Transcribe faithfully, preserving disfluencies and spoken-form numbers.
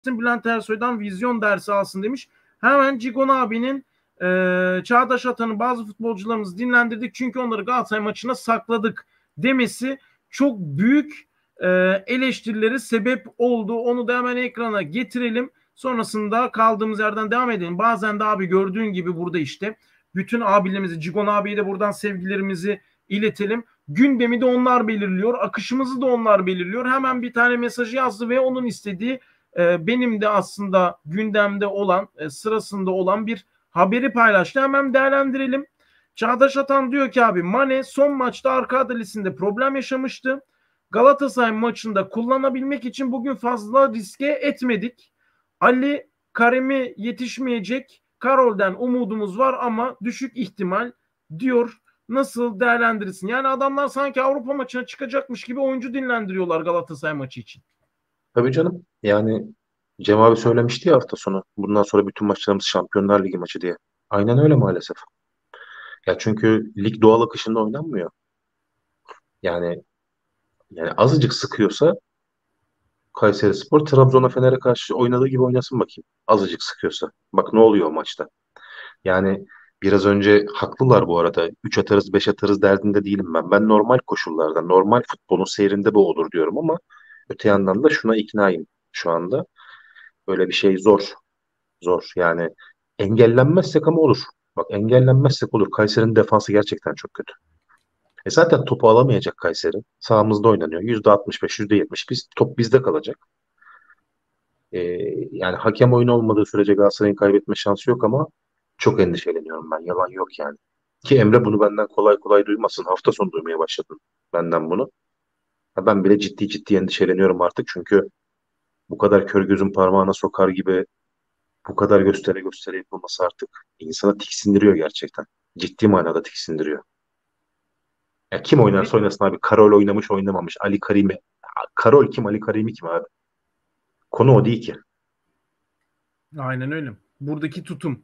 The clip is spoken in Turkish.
Bülent Ersoy'dan vizyon dersi alsın demiş. Hemen Cigon abinin e, Çağdaş Atan'ın bazı futbolcularımızı dinlendirdik çünkü onları Galatasaray maçına sakladık demesi çok büyük e, eleştirilere sebep oldu. Onu da hemen ekrana getirelim. Sonrasında kaldığımız yerden devam edelim. Bazen de abi gördüğün gibi burada işte bütün abilerimizi, Cigon abiye de buradan sevgilerimizi iletelim. Gündemi de onlar belirliyor. Akışımızı da onlar belirliyor. Hemen bir tane mesajı yazdı ve onun istediği e, benim de aslında gündemde olan, e, sırasında olan bir haberi paylaştı. Hemen değerlendirelim. Çağdaş Atan diyor ki abi Mane son maçta arka adalesinde problem yaşamıştı. Galatasaray maçında kullanabilmek için bugün fazla riske etmedik. Ali Karem'i yetişmeyecek. Karol'den umudumuz var ama düşük ihtimal diyor. Nasıl değerlendirirsin? Yani adamlar sanki Avrupa maçına çıkacakmış gibi oyuncu dinlendiriyorlar Galatasaray maçı için. Tabii canım. Yani Cem abi söylemişti ya hafta sonu. Bundan sonra bütün maçlarımız Şampiyonlar Ligi maçı diye. Aynen öyle maalesef. Ya çünkü lig doğal akışında oynanmıyor. Yani yani azıcık sıkıyorsa Kayserispor Trabzon'a Fener'e karşı oynadığı gibi oynasın bakayım. Azıcık sıkıyorsa. Bak ne oluyor o maçta. Yani biraz önce haklılar bu arada. Üç atarız beş atarız derdinde değilim ben. Ben normal koşullarda, normal futbolun seyrinde bu olur diyorum ama öte yandan da şuna iknaayım şu anda. Böyle bir şey zor. Zor. Yani engellenmezsek ama olur. Bak engellenmezsek olur. Kayseri'nin defansı gerçekten çok kötü. E zaten topu alamayacak Kayseri. Sağımızda oynanıyor. yüzde altmış beş, yüzde yetmiş biz, top bizde kalacak. E, Yani hakem oyunu olmadığı sürece Galatasaray'ın kaybetme şansı yok ama çok endişeleniyorum ben. Yalan yok yani. Ki Emre bunu benden kolay kolay duymasın. Hafta sonu duymaya başladım benden bunu. Ha, ben bile ciddi ciddi endişeleniyorum artık çünkü bu kadar kör gözün parmağına sokar gibi bu kadar göstere göstere yapılması artık insana tiksindiriyor gerçekten. Ciddi manada tiksindiriyor. Ya kim oynarsa oynasın abi. Karol oynamış oynamamış. Ali Karimi. Karol kim? Ali Karimi kim abi? Konu o değil ki. Aynen öyle. Buradaki tutum.